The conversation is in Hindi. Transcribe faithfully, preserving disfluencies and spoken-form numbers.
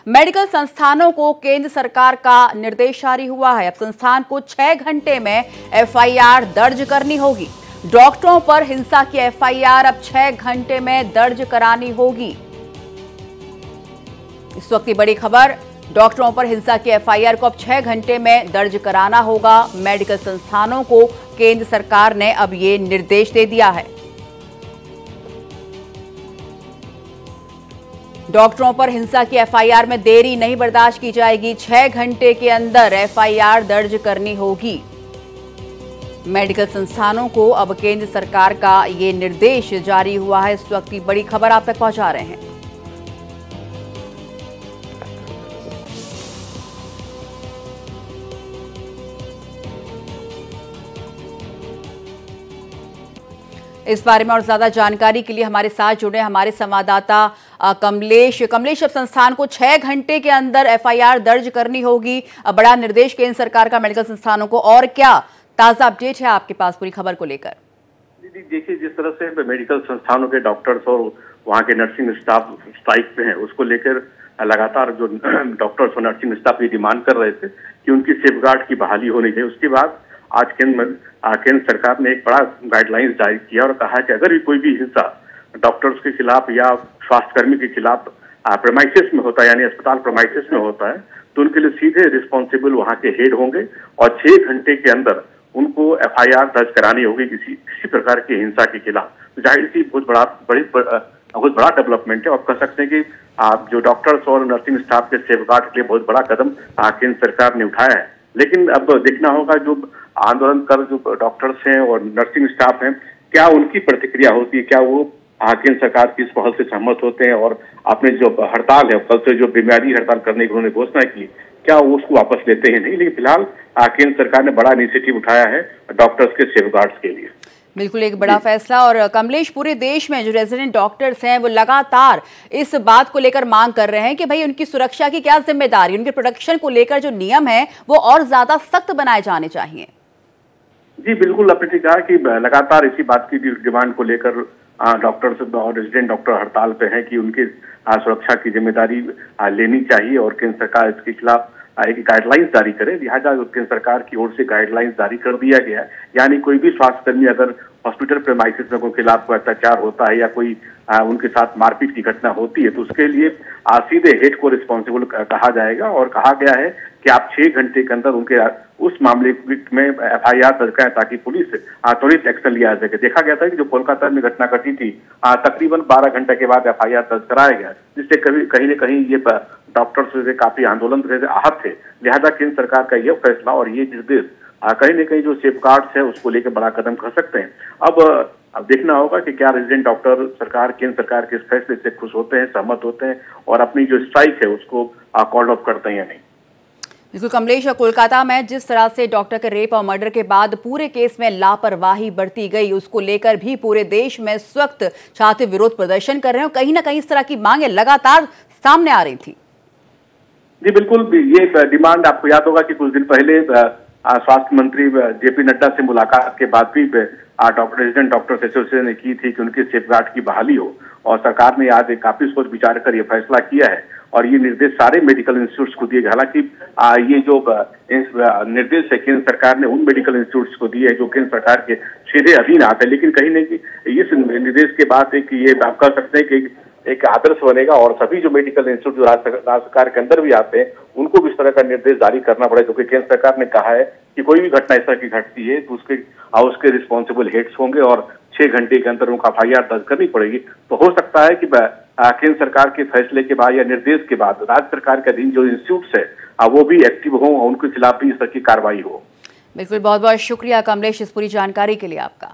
मेडिकल संस्थानों को केंद्र सरकार का निर्देश जारी हुआ है। अब संस्थान को छह घंटे में एफ आई आर दर्ज करनी होगी। डॉक्टरों पर हिंसा की एफ आई आर अब छह घंटे में दर्ज करानी होगी। इस वक्त की बड़ी खबर, डॉक्टरों पर हिंसा की एफ आई आर को अब छह घंटे में दर्ज कराना होगा। मेडिकल संस्थानों को केंद्र सरकार ने अब ये निर्देश दे दिया है। डॉक्टरों पर हिंसा की एफ आई आर में देरी नहीं बर्दाश्त की जाएगी। छह घंटे के अंदर एफ आई आर दर्ज करनी होगी। मेडिकल संस्थानों को अब केंद्र सरकार का ये निर्देश जारी हुआ है। इस वक्त की बड़ी खबर आप तक पहुंचा रहे हैं। इस बारे में और ज्यादा जानकारी के लिए हमारे साथ जुड़े हमारे संवाददाता कमलेश कमलेश अब संस्थान को छह घंटे के अंदर एफ आई आर दर्ज करनी होगी। बड़ा निर्देश केंद्र सरकार का मेडिकल संस्थानों को, और क्या ताजा अपडेट है आपके पास पूरी खबर को लेकर? देखिए, जिस तरह से मेडिकल संस्थानों के डॉक्टर्स और वहाँ के नर्सिंग स्टाफ स्ट्राइक पे हैं, उसको लेकर लगातार जो डॉक्टर्स और नर्सिंग स्टाफ ये डिमांड कर रहे थे कि उनकी सेफगार्ड की बहाली होनी चाहिए। उसके बाद आज केंद्र केंद्र सरकार ने एक बड़ा गाइडलाइंस जारी किया और कहा कि अगर भी कोई भी हिंसा डॉक्टर्स के खिलाफ या स्वास्थ्यकर्मी के खिलाफ प्रेमाइसिस में होता है, यानी अस्पताल प्रेमाइसिस में होता है, तो उनके लिए सीधे रिस्पॉन्सिबल वहाँ के हेड होंगे और छह घंटे के अंदर उनको एफ आई आर दर्ज करानी होगी किसी किसी प्रकार की हिंसा के खिलाफ। तो जाहिर सी बहुत बड़ा बड़ी बहुत बड़ा डेवलपमेंट है और कह सकते हैं कि आप जो डॉक्टर्स और नर्सिंग स्टाफ के सेफगार्ड के लिए बहुत बड़ा कदम केंद्र सरकार ने उठाया है। लेकिन अब देखना होगा जो आंदोलन कर जो डॉक्टर्स हैं और नर्सिंग स्टाफ हैं, क्या उनकी प्रतिक्रिया होती है, क्या वो केंद्र सरकार की इस पहल से सहमत होते हैं और अपने जो हड़ताल है, कल से जो बुनियादी हड़ताल करने की उन्होंने घोषणा की, क्या वो उसको वापस लेते हैं नहीं। लेकिन फिलहाल केंद्र सरकार ने बड़ा इनिशिएटिव उठाया है डॉक्टर्स के सेफगार्ड्स के लिए। बिल्कुल एक बड़ा फैसला। और कमलेश, पूरे देश में जो रेजिडेंट डॉक्टर्स हैं वो लगातार इस बात को लेकर मांग कर रहे हैं कि भाई उनकी सुरक्षा की क्या जिम्मेदारी, उनके प्रोटेक्शन को लेकर जो नियम है वो और ज्यादा सख्त बनाए जाने चाहिए। जी बिल्कुल, आपने कहा कि लगातार इसी बात की डिमांड को लेकर डॉक्टर्स और रेजिडेंट डॉक्टर हड़ताल पे हैं कि उनकी सुरक्षा की जिम्मेदारी लेनी चाहिए और केंद्र सरकार इसके खिलाफ एक गाइडलाइंस जारी करे। लिहाजा केंद्र सरकार की ओर से गाइडलाइंस जारी कर दिया गया है, यानी कोई भी स्वास्थ्यकर्मी अगर हॉस्पिटल प्रेमाइसिस में कोई खिलाफ कोई अत्याचार होता है या कोई आ, उनके साथ मारपीट की घटना होती है, तो उसके लिए आ, सीधे हेड को रिस्पॉन्सिबल कहा जाएगा और कहा गया है कि आप छह घंटे के अंदर उनके उस मामले में एफ आई आर दर्ज करें ताकि पुलिस त्वरित एक्शन लिया जा सके। देखा गया था कि जो कोलकाता में घटना घटी थी, तकरीबन बारह घंटे के बाद एफ आई आर दर्ज कराया गया, जिससे कभी कहीं न कहीं ये डॉक्टर्स से काफी आंदोलन से आहत थे। लिहाजा केंद्र सरकार का यह फैसला और ये निर्देश कहीं न कहीं जो सेफगार्ड्स है उसको लेकर बड़ा कदम कर सकते हैं। अब अब देखना होगा कि क्या रेजिडेंट डॉक्टर सरकार केंद्र सरकार के इस फैसले से खुश होते हैं, सहमत होते हैं और अपनी जो स्ट्राइक है उसको कॉल ऑफ करते हैं या नहीं। बिल्कुल कमलेश, कोलकाता में जिस तरह से डॉक्टर के रेप और मर्डर के बाद पूरे केस में लापरवाही बढ़ती गई, उसको लेकर भी पूरे देश में इस वक्त छात्र विरोध प्रदर्शन कर रहे हैं। कहीं ना कहीं इस तरह की मांगे लगातार सामने आ रही थी। जी बिल्कुल, ये डिमांड आपको याद होगा कि कुछ दिन पहले स्वास्थ्य मंत्री जे पी नड्डा से मुलाकात के बाद भी डॉक्टर रेजिडेंट डॉक्टर्स एसोसिएशन ने की थी कि उनके सेफगार्ड की बहाली हो और सरकार ने आज काफी सोच विचार कर यह फैसला किया है और ये निर्देश सारे मेडिकल इंस्टीट्यूट्स को दिए गए। हालांकि ये जो निर्देश है केंद्र सरकार ने उन मेडिकल इंस्टीट्यूट्स को दिए है जो केंद्र सरकार के सीधे अधीन आते हैं, लेकिन कहीं न कहीं इस निर्देश के बाद एक ये आप कह सकते हैं कि एक आदर्श बनेगा और सभी जो मेडिकल इंस्टीट्यूट जो राज्य सरकार के अंदर भी आते हैं उनको भी इस तरह का निर्देश जारी करना पड़ेगा, क्योंकि केंद्र सरकार ने कहा है कि कोई भी घटना इस तरह की घटती है तो उसके उसके रिस्पॉन्सिबल हेड्स होंगे और छह घंटे के अंदर उनको एफ आई आर दर्ज करनी पड़ेगी। तो हो सकता है कि केंद्र सरकार के फैसले के बाद या निर्देश के बाद राज्य सरकार के अधीन जो इंस्टीट्यूट्स है वो भी एक्टिव हों और उनके खिलाफ भी इस तरह की कार्रवाई हो। बिल्कुल, बहुत बहुत शुक्रिया कमलेश इस पूरी जानकारी के लिए आपका।